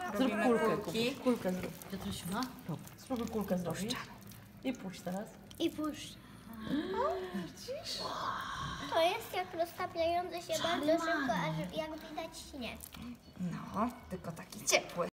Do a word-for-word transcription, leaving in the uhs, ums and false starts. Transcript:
Zrób Robimy kulkę, kulki. Kubuś, kulkę zrób. Piotrusiu, no? Rób. Spróbuj kulkę zrobić. I puść teraz. I puszczę. To jest jak roztapiający się bardzo szybko, aż jak widać śnieg. No, tylko taki ciepły.